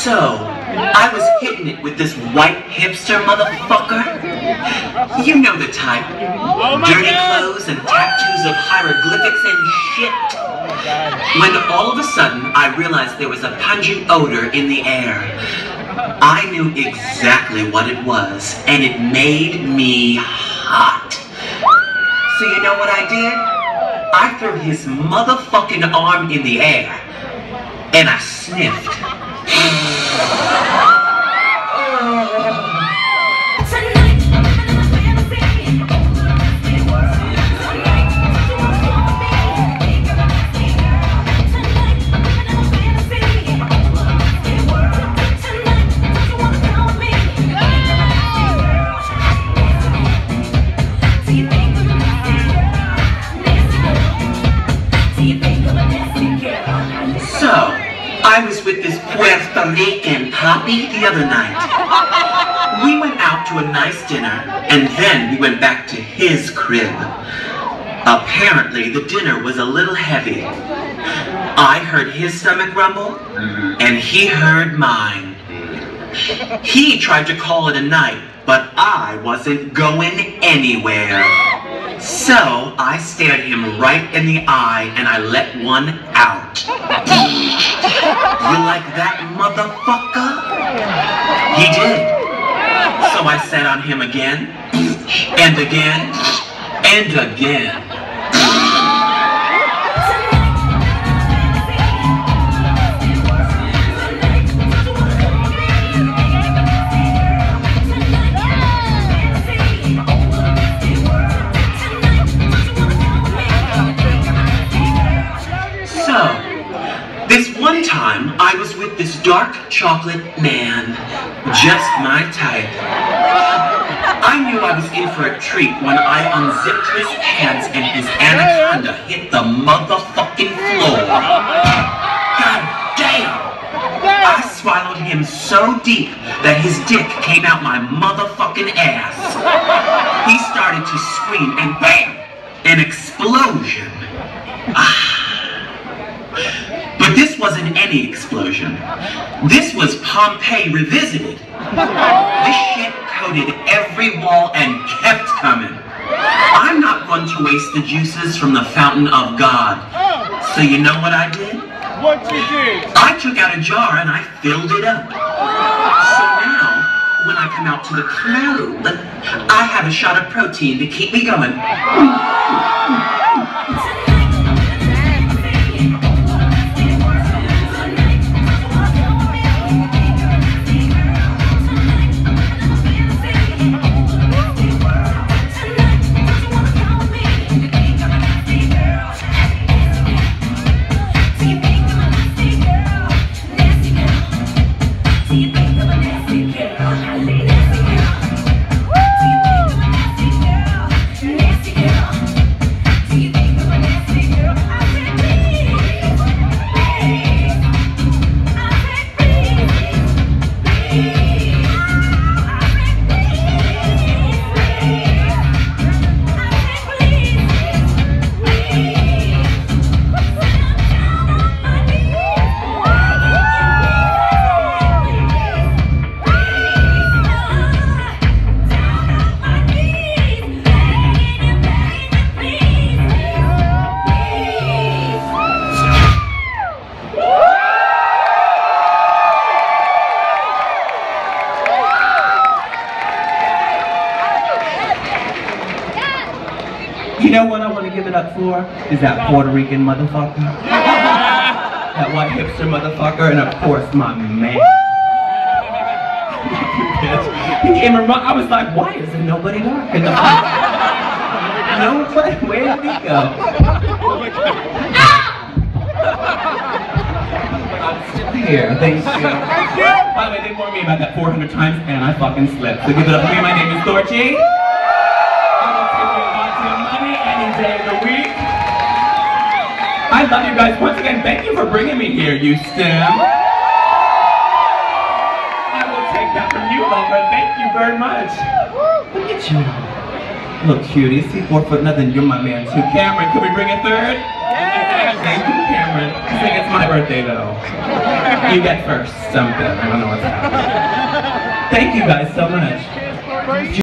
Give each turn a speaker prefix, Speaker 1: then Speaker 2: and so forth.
Speaker 1: So, I was hitting it with this white hipster motherfucker. You know the type. Dirty clothes and tattoos of hieroglyphics and shit. When all of a sudden, I realized there was a pungent odor in the air. I knew exactly what it was, and it made me hot. So you know what I did? I threw his motherfucking arm in the air, and I sniffed. So, I was with this Puerto Rican poppy the other night. We went out to a nice dinner, and then we went back to his crib. Apparently, the dinner was a little heavy. I heard his stomach rumble, and he heard mine. He tried to call it a night, but I wasn't going anywhere. So, I stared him right in the eye and I let one out. You like that, motherfucker? He did. So I sat on him again, and again, and again. This one time, I was with this dark chocolate man, just my type. I knew I was in for a treat when I unzipped his pants and his anaconda hit the motherfucking floor. God damn! I swallowed him so deep that his dick came out my motherfucking ass. He started to scream and BAM! An explosion. But this wasn't any explosion. This was Pompeii revisited. This shit coated every wall and kept coming. I'm not going to waste the juices from the fountain of God. So you know what I did?
Speaker 2: What you did?
Speaker 1: I took out a jar and I filled it up. So now, when I come out to the club, I have a shot of protein to keep me going.
Speaker 3: You know what I want to give it up for? Is that Puerto Rican motherfucker. That white hipster motherfucker, and of course my man. He came around, I was like, why is there nobody talking? Nobody, where did he go? I'm still here, thank you. By the way, they warned me about that 400 times and I fucking slipped. So give it up for me, my name is Thorchi. Day of the week. I love you guys. Once again, thank you for bringing me here, Houston. I will take that from you, lover. Thank you very much. Look at you. Look, cutie. See, 4 foot nothing. You're my man too. Cameron, can we bring a third? Yeah. Thank you, Cameron. I think it's my birthday though. You get first. Something. I don't know what's happening. Thank you guys so much.